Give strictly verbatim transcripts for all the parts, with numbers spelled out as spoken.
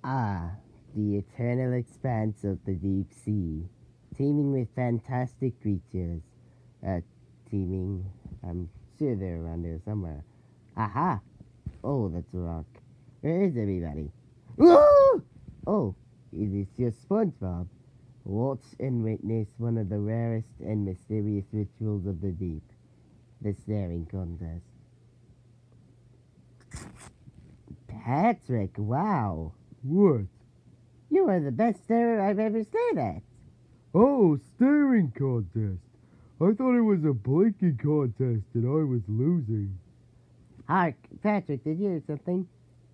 Ah, the eternal expanse of the deep sea, teeming with fantastic creatures. Uh, teeming, I'm sure they're around here somewhere. Aha! Oh, that's a rock. Where is everybody? Whoa! Oh, it is just SpongeBob. Watch and witness one of the rarest and mysterious rituals of the deep, the staring contest. Patrick, wow. What? You are the best starer I've ever stared at. Oh, staring contest. I thought it was a blinking contest and I was losing. Hark, Patrick, did you hear something?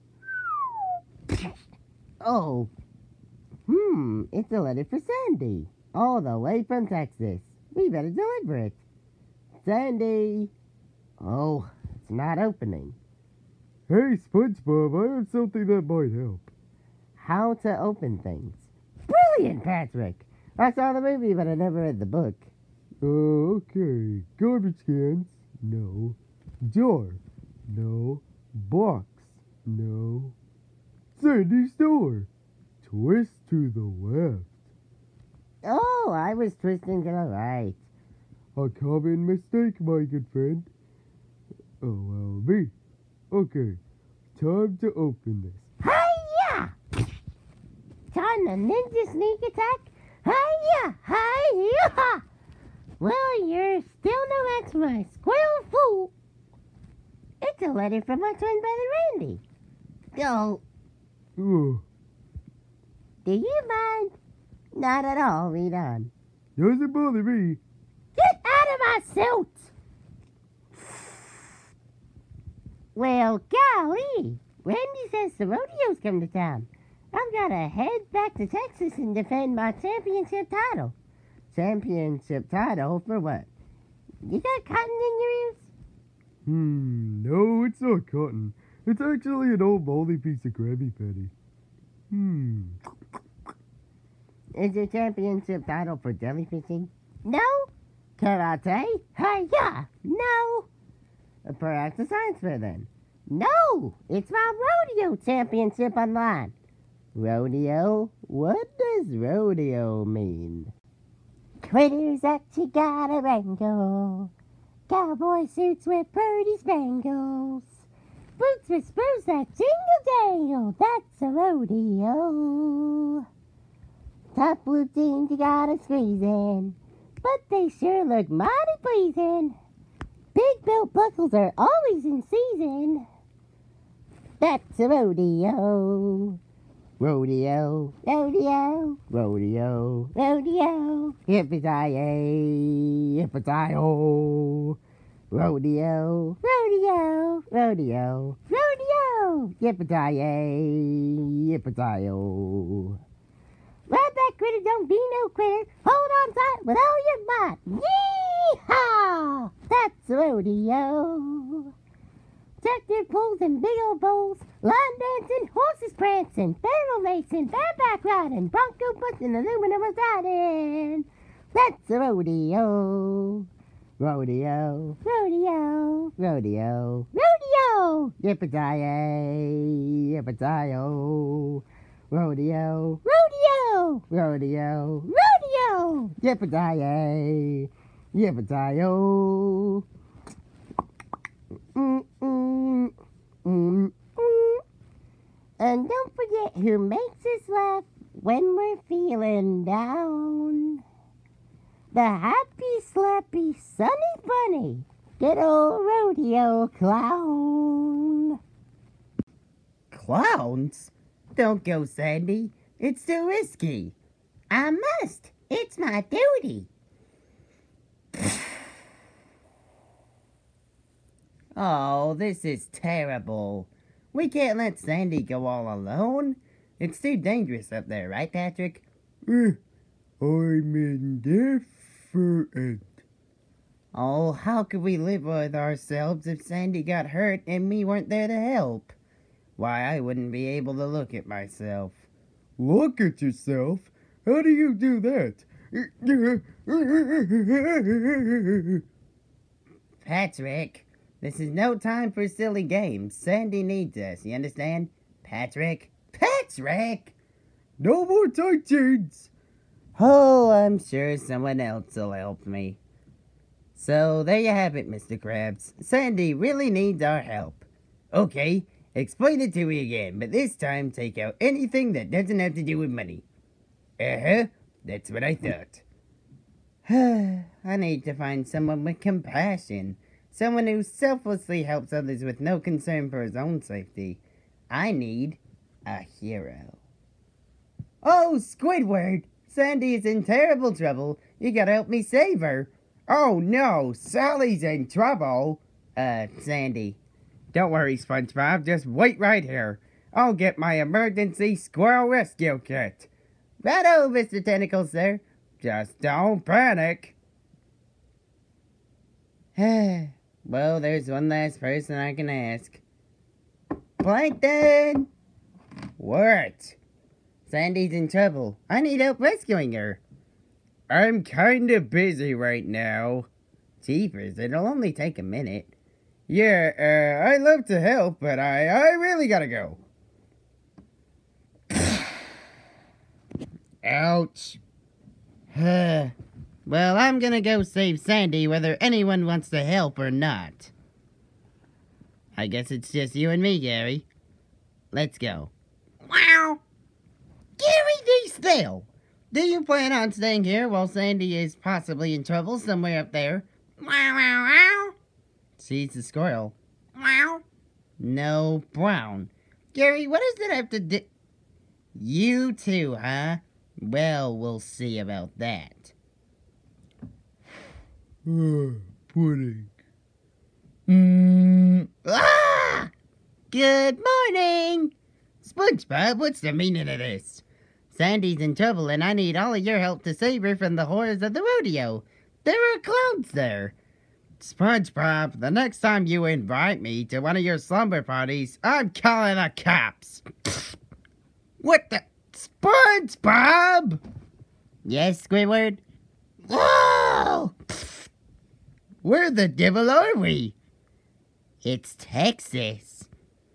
Oh. Hmm, it's a letter for Sandy. All the way from Texas. We better deliver it. Sandy. Oh, it's not opening. Hey, SpongeBob, I have something that might help. How to open things. Brilliant, Patrick. I saw the movie, but I never read the book. Uh, okay. Garbage cans? No. Jar? No. Box? No. Sandy's door? Twist to the left. Oh, I was twisting to the right. A common mistake, my good friend. Oh, well, me. Okay, time to open this. Hi-ya! Time the ninja sneak attack? Hi-ya! Hi-ya! Well, you're still no match for my squirrel fool. It's a letter from my twin brother Randy. Oh, Oh, do you mind? Not at all, read on. doesn't bother me. Get out of my suit! Well, golly, Randy says the rodeo's come to town. I've got to head back to Texas and defend my championship title. Championship title for what? You got cotton in your ears? Hmm, no, it's not cotton. It's actually an old moldy piece of Krabby Patty. Hmm. Is your championship title for jellyfishing? No. Karate? Hi-ya! No. For Active Science Fair, then? No! It's my rodeo championship online. Rodeo? What does rodeo mean? Critters that you gotta wrangle. Cowboy suits with purdy spangles. Boots with spurs that jingle jangle. That's a rodeo. Tough blue jeans you gotta squeeze in. But they sure look mighty pleasing. Big belt buckles are always in season. That's a rodeo. Rodeo, rodeo, rodeo, rodeo. Yippee-ki-yay, yippee-ki-yo. Rodeo, rodeo, rodeo, rodeo. Yippee-ki-yay, yippee-ki-yo. Ride that critter, don't be no quitter. Hold on tight with all your might. Yee-haw! That's a rodeo. Tractor pulls and big old bowls, line dancing, horses prancing, barrel racing, bareback riding, bronco busting, aluminum riding. That's a rodeo. Rodeo, rodeo, rodeo, rodeo. Yippee-ki-yay, yippee-ki-yo. Rodeo, rodeo, rodeo, rodeo. Yippee-ki-yay, yippee-ki-yo. Mm, mm, mm, mm. And don't forget who makes us laugh when we're feeling down. The happy, slappy, sunny, funny, good old rodeo clown. Clowns? Don't go, Sandy. It's too risky. I must. It's my duty. Oh, this is terrible. We can't let Sandy go all alone. It's too dangerous up there, right, Patrick? Eh, I'm indifferent. Oh, how could we live with ourselves if Sandy got hurt and we weren't there to help? Why, I wouldn't be able to look at myself. Look at yourself? How do you do that? Patrick, this is no time for silly games. Sandy needs us, you understand? Patrick, Patrick! No more Titans! Oh, I'm sure someone else will help me. So, there you have it, Mister Krabs. Sandy really needs our help. Okay, explain it to me again, but this time take out anything that doesn't have to do with money. Uh-huh, that's what I thought. I need to find someone with compassion. Someone who selflessly helps others with no concern for his own safety. I need a hero. Oh, Squidward! Sandy is in terrible trouble. You gotta help me save her. Oh no, Sally's in trouble. Uh, Sandy. Don't worry, SpongeBob. Just wait right here. I'll get my emergency squirrel rescue kit. Righto, Mister Tentacle, sir. Just don't panic. Well, there's one last person I can ask. Plankton! What? Sandy's in trouble. I need help rescuing her. I'm kinda busy right now. Jeepers, it'll only take a minute. Yeah, uh, I'd love to help, but I, I really gotta go. Ouch. Well, I'm gonna go save Sandy whether anyone wants to help or not. I guess it's just you and me, Gary. Let's go. Wow! Gary D. Still! Do you plan on staying here while Sandy is possibly in trouble somewhere up there? Wow, wow, wow! She's the squirrel. Wow! No, Brown. Gary, what does that have to do? You too, huh? Well, we'll see about that. Pudding. Mm. Ah! Good morning! SpongeBob, what's the meaning of this? Sandy's in trouble and I need all of your help to save her from the horrors of the rodeo. There are clowns there. SpongeBob, the next time you invite me to one of your slumber parties, I'm calling the cops. What the? SpongeBob! Yes, Squidward? Whoa! Where the devil are we? It's Texas.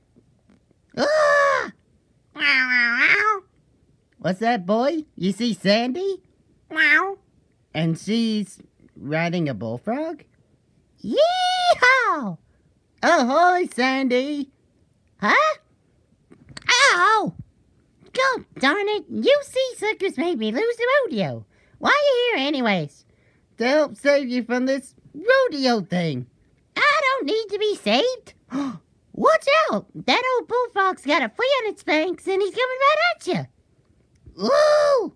Ah! Wow, wow, wow. What's that, boy? You see Sandy? Wow. And she's riding a bullfrog? Yee-haw! Ahoy, Sandy! Huh? Ow! God darn it! You sea suckers made me lose the rodeo. Why are you here anyways? To help save you from this rodeo thing. I don't need to be saved. Watch out! That old bullfrog's got a flea on its fangs and he's coming right at you. Ooh!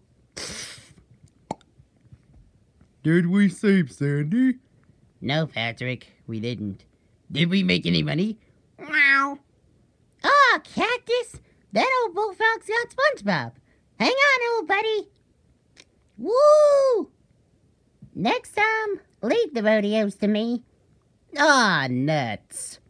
Did we save Sandy? No, Patrick, we didn't. Did we make any money? Wow. Oh, Cactus! That old bullfrog's got SpongeBob. Hang on, old buddy. Woo! Next time, leave the rodeos to me. Ah, nuts.